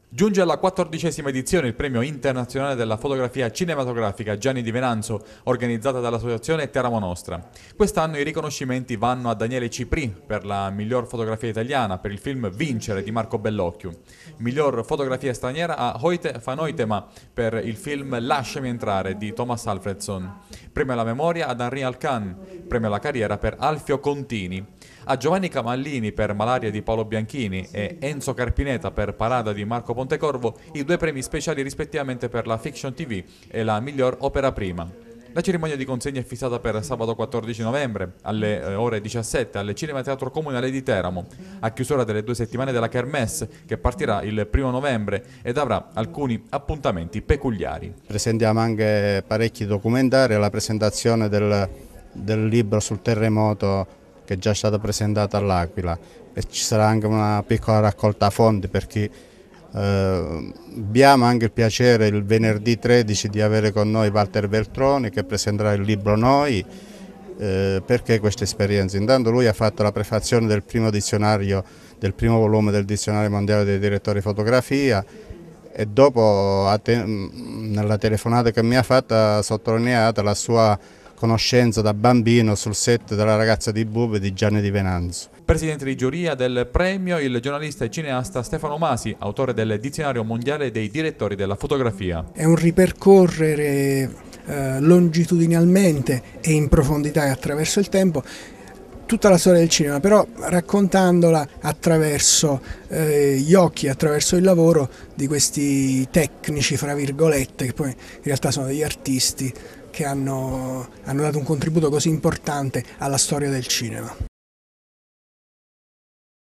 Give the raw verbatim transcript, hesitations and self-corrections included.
Giunge alla quattordicesima edizione il premio internazionale della fotografia cinematografica Gianni di Venanzo, organizzata dall'associazione Teramo Nostra. Quest'anno i riconoscimenti vanno a Daniele Cipri per la miglior fotografia italiana per il film Vincere di Marco Bellocchio, miglior fotografia straniera a Hoyte van Hoytema per il film Lasciami entrare di Thomas Alfredson, premio alla memoria ad Henri Alcan, premio alla carriera per Alfio Contini. A Giovanni Camallini per Malaria di Paolo Bianchini e Enzo Carpineta per Parada di Marco Pontecorvo i due premi speciali rispettivamente per la Fiction T V e la miglior opera prima. La cerimonia di consegna è fissata per sabato quattordici novembre alle ore diciassette al Cinema Teatro Comunale di Teramo, a chiusura delle due settimane della Kermesse che partirà il primo novembre ed avrà alcuni appuntamenti peculiari. Presentiamo anche parecchi documentari, la presentazione del, del libro sul terremoto che è già stata presentata all'Aquila, e ci sarà anche una piccola raccolta fondi per chi eh, abbiamo anche il piacere il venerdì tredici di avere con noi Walter Veltroni che presenterà il libro Noi. Eh, perché questa esperienza? Intanto lui ha fatto la prefazione del primo dizionario, del primo volume del dizionario mondiale dei direttori di fotografia, e dopo nella telefonata che mi ha fatto ha sottolineato la sua conoscenza da bambino sul set della Ragazza di Bube di Gianni di Venanzo. Presidente di giuria del premio il giornalista e cineasta Stefano Masi, autore del Dizionario Mondiale dei Direttori della Fotografia. È un ripercorrere eh, longitudinalmente e in profondità e attraverso il tempo tutta la storia del cinema, però raccontandola attraverso eh, gli occhi, attraverso il lavoro di questi tecnici, fra virgolette, che poi in realtà sono degli artisti che hanno, hanno dato un contributo così importante alla storia del cinema.